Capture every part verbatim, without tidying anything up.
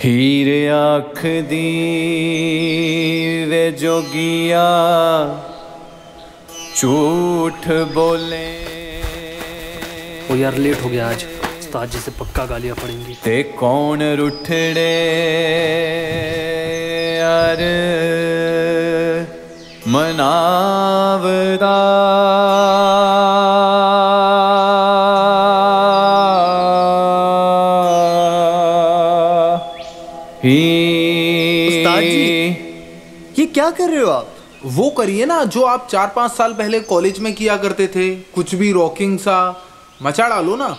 हीर आँख दी वे जोगिया झूठ बोले। ओ यार लेट हो गया आज, उस्ताद जी से पक्का गालियां पड़ेंगी। ते कौन रुठड़े यार मनावदा। उस्ताद जी ये क्या कर रहे हो आप? वो करिए ना जो आप चार पाँच साल पहले कॉलेज में किया करते थे, कुछ भी रॉकिंग सा मचा डालो ना।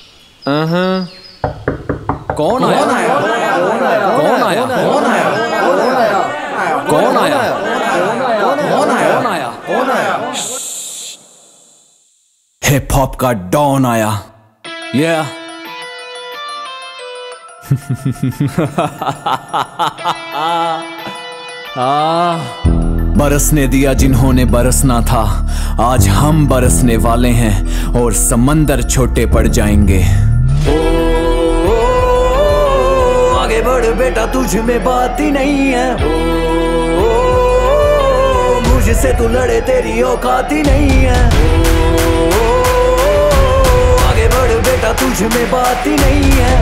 कौन आया? कौन आया? कौन आया? कौन आया? कौन आया? कौन आया? कौन आया? कौन आया? हिप हॉप का डॉन आया। या बरसने दिया जिन्होंने बरसना था, आज हम बरसने वाले हैं और समंदर छोटे पड़ जाएंगे। ओ, ओ, ओ, आगे बढ़ बेटा तुझ में बात ही नहीं है। ओ, ओ, मुझसे तू लड़े तेरी औकात ही नहीं है। ओ, ओ, आगे बढ़ बेटा तुझ में बात ही नहीं है।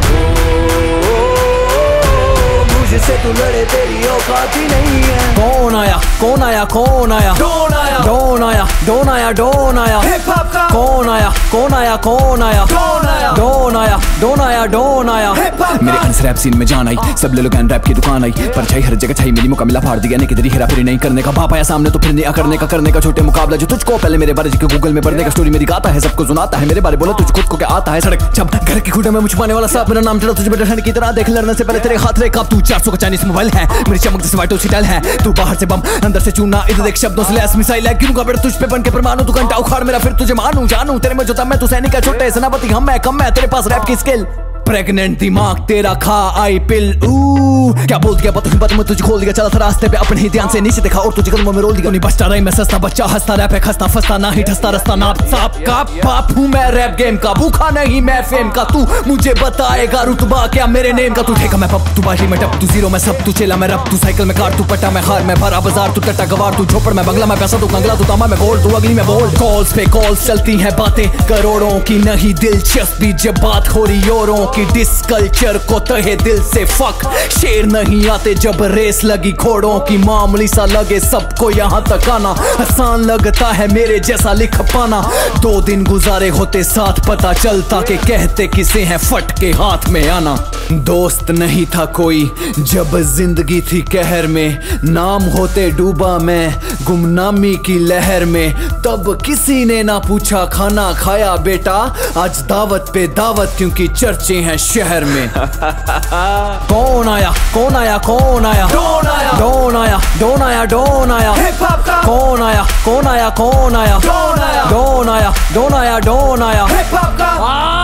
मुझसे तू लड़े तेरी औकात ही नहीं है। कौन आया? कौन आया? कौन आया? डॉन आया। डॉन आया। डॉन आया। डॉन आया। हिप हॉप का कौन आया? कौन आया? कौन आया? डॉन आया। डॉन आया। डॉन आया। डॉन आया। मेरे हंस रैप सीन में जान आई, सब ले लो गैन रैप की दुकान आई, पर छाई हर जगह छाई मिली मौका मिला फाड़ दिया। नहीं किधर हेरा फेरी नहीं करने का, बाप आया सामने तो फिर नहीं करने का, करने का छोटे मुकाबला जो तुझको पहले मेरे बारे के गूगल में पढ़ने का। स्टोरी मेरी गाता है, सबको सुनाता है, मेरे बारे बोला तुझ खुद को क्या आता है। सड़क जब घर की खुटे में मुझ पाने वाला साथ, मेरा नाम चढ़ा तुझे बेटा ठंड की तरह देख, लड़ने से पहले तेरे हाथ रे काप। तू चार सौ का चाइनीज मोबाइल है, मेरी चमक जैसे वाइट होटल है। तू बाहर से बम अंदर से चूना, इधर देख शब्दों से लैस मिसाइल है। गिरूंगा बेटा तुझ पे बन के परमाणु, तू घंटा उखाड़ मेरा फिर तुझे मानूं जानूं। तेरे में जो दम है तू सैनिक है, छोटे सेनापति हम है, कम है तेरे पास रैप की स्किल। प्रेग्नेंट दिमाग तेरा खा आई पिल। ऊ क्या बोल दिया बत बत में तुझे खोल दिया, चला था रास्ते पे अपने ही ध्यान से नीचे देखा और तुझे कदमों में रोल दिया। नहीं बचता रही मैं सस्ता बच्चा, हंसता रैप है खस्ता फंसता ना ही ठसता रस्ता नाप साप का। बाप हूँ मैं रैप गेम का, भूखा नहीं मैं फेम का। तू मुझे बताएगा रुतबा क्या मेरे नेम का। तू ठेका मैं पप, तू बाटी में टप, तू जीरो में सब, तू चेला मैं रब, तू साइकिल में कार, तू पट्टा में हार, मैं भरा बाजार, तू टट्टा गवार, तू झोपड़ में बंगला में पैसा, तू कंगला, तू तांबा में गोल्ड, तू अगली में बोल्ड। कॉल्स पे कॉल्स चलती हैं, बातें करोड़ों की नहीं दिलचस्पी, जब बात हो रही औरों की। डिस्कल्चर को तहे दिल से फक, शेर नहीं आते जब रेस लगी घोड़ों की। मामूली सा लगे सबको यहाँ तक आना, आसान लगता है मेरे जैसा लिख पाना। दो दिन गुजारे होते साथ, पता चलता कि कहते किसे हैं फट के हाथ में आना। दोस्त नहीं था कोई जब जिंदगी थी कहर में, नाम होते डूबा मैं गुमनामी की लहर में। तब किसी ने ना पूछा खाना खाया बेटा, आज दावत पे दावत क्योंकि चर्चे हैं शहर में। कौन आया? कौन आया? कौन आया? डॉन आया। डॉन आया। डॉन आया। डॉन आया। हिप हॉप का कौन आया? कौन आया? कौन आया? डॉन आया। डॉन आया। डॉन आया। डॉन आया। हिप हॉप का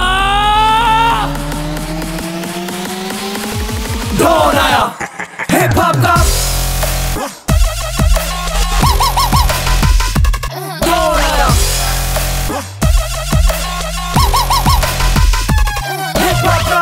डॉन आया। हिप हॉप का डॉन आया। हिप हॉप का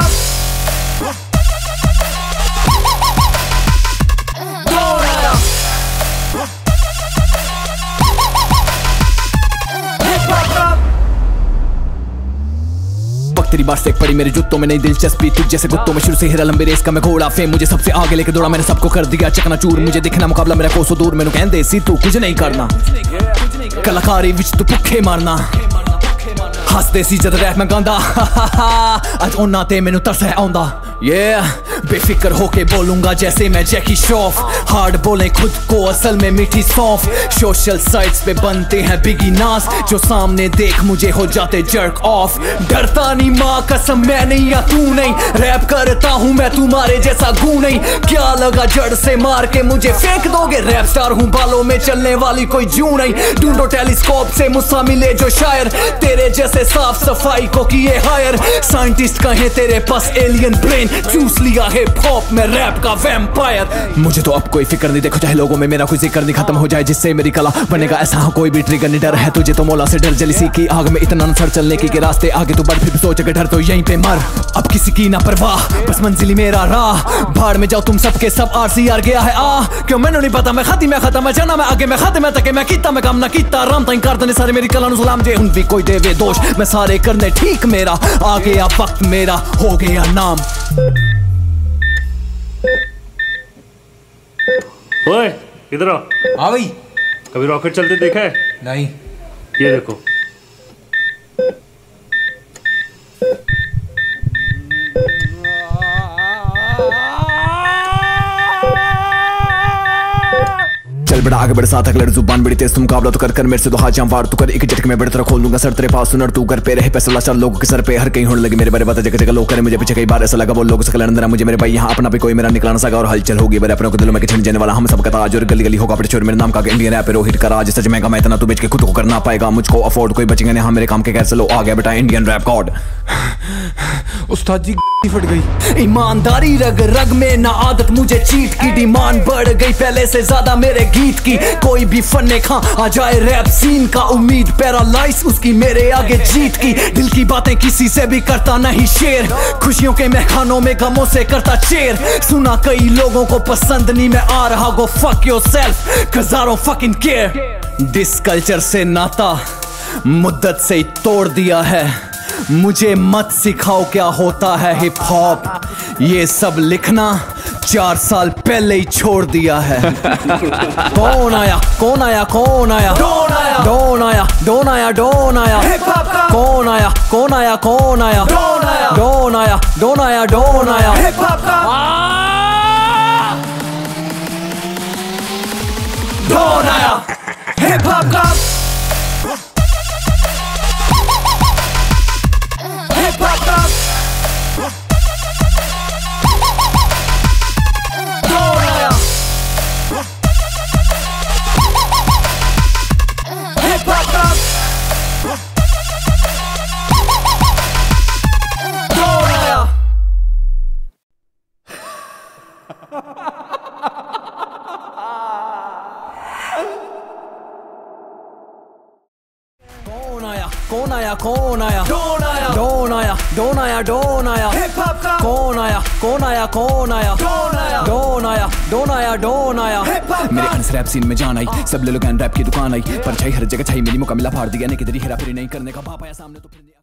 तेरी बात से पड़ी मेरे जूतों में नहीं दिलचस्पी, तुझ जैसे गुत्तों में शुरू से हिरा लंबे रेस का मैं घोड़ा। फेम मुझे सबसे आगे लेके दौड़ा, मैंने सबको कर दिया चकनाचूर। मुझे दिखना मुकाबला मेरा कोसों दूर, मैंने कहंदे सी तू कुछ नहीं करना। कलाकारी विच तू भुखे मारना, हसदे सी जद रैप मैं गांदा। अज उन्ना ते मैनू तरस है आउंदा। ये बेफिक्र होके बोलूंगा जैसे मैं जैकी श्रॉफ, हार्ड बोले खुद को असल में मीठी सौंफ। सोशल साइट्स पे बनते हैं बिगी नास, जो सामने देख मुझे हो जाते जर्क ऑफ। डरता नहीं माँ कसम मैं नहीं या तू नहीं, रैप करता हूँ मैं तुम्हारे जैसा गू नहीं। क्या लगा जड़ से मार के मुझे फेंक दोगे, रैप स्टार हूँ बालों में चलने वाली कोई जू नहीं। ढूंढो टेलीस्कोप से मुझसे मिले जो शायर, तेरे जैसे साफ सफाई को किए हायर। साइंटिस्ट कहे तेरे पास एलियन ब्रेन कोकेन, चूस लिया हिप हॉप में रैप का वैम्पायर। मुझे तो अब कोई फिक्र नहीं, देखो चाहे लोगों में मेरा कोई जिक्र नहीं, खत्म हो जाए जिससे मेरी कला बनेगा ऐसा हाँ कोई भी ट्रिगर नहीं। डर है तुझे तो मौला से डर, जलीसी की आग में इतना न सड़ चलने की के रास्ते आगे तो बढ़, फिर सोच अगर डर तो यहीं पे मर। अब किसी की ना परवाह, बस मंजिल मेरा राह, भाड़ में जाओ तुम सबके सब आर सी आर गया है आ। क्यों मैंने नहीं पता मैं खाती मैं खत्म मैं जाना मैं आगे मैं खाते मैं तके मैं कीता मैं काम ना कीता राम ताई करते सारे मेरी कला नु सलाम जे हुन भी कोई देवे दोष, मैं सारे करने ठीक मेरा आ गया वक्त मेरा हो गया नाम। ओए इधर आओ। हाँ भाई। कभी रॉकेट चलते देखा है? नहीं। ये देखो। चल बड़ा आगे बढ़ साथ अगलड़ जुबान बड़ी तेज, तुम मुकाबला तो कर कर मेरे से तो हाथ जाम वार तू कर, एक झटके में बड़ी तरह खोल दूंगा सर तेरे पास सुनर तू कर पे रहे पैसे लाचार लोगों के सर पे हर कहीं होने लगे मेरे बारे बात जगह जगह लोग करे मुझे पीछे कई बार ऐसा लगा वो लोग सकल अंदर मुझे मेरे भाई यहाँ अपना भी कोई मेरा निकला ना सका और हलचल होगी मेरे अपनों के दिलों में छिड़ जाने वाला हम सबका ताज और गली गली होगा अपने चोर मेरे नाम का इंडियन रैप रोहित का राज सच महंगा मैं इतना तू बेच के खुद को करना पाएगा मुझको अफोर्ड कोई बचेंगे नहीं, हाँ मेरे काम के कैसे लो आ गया बेटा इंडियन रैप गॉड। उस्ताद जी फट गई। ईमानदारी रग रग में ना आदत मुझे चीट की, डिमांड बढ़ गई पहले से ज्यादा मेरे गीत की, कोई भी फन्ने खा आ जाए रैप सीन का उम्मीद पैरालाइज उसकी मेरे आगे जीत की, दिल की बातें किसी से भी करता नहीं शेयर, खुशियों के महखानों में गमों से करता चेयर, सुना कई लोगों को पसंद नहीं मैं आ रहा go fuck yourself cause I don't fucking care। This culture से नाता मुद्दत से ही तोड़ दिया है, मुझे मत सिखाओ क्या होता है हिप हॉप, ये सब लिखना चार साल पहले ही छोड़ दिया है। कौन आया कौन आया कौन आया डोन आया डोन आया डोन आया डोन आया हिप हॉप का कौन आया कौन आया कौन आया डोन आया डोन आया डोन आया डोन आया हिप हॉप का डोन आया हिप हॉप का हिप हॉप का डोन आया हिप हॉप का डोन आया। कौन आया कौन आया कौन आया डोन आया डोन आया डोन आया डोन आया हिप हॉप का कौन आया कौन आया कौन आया डोन आया डोन आया डोन आया डोन आया हिप हॉप मेरे अंस रैप सीन में जान आई सब ले लो रैप की दुकान आई पर छाई हर जगह छाई मेरी मुकाबला फाड़ दिया ने किधर ही हेरा फेरी नहीं करने का बाप आया सामने तो फिर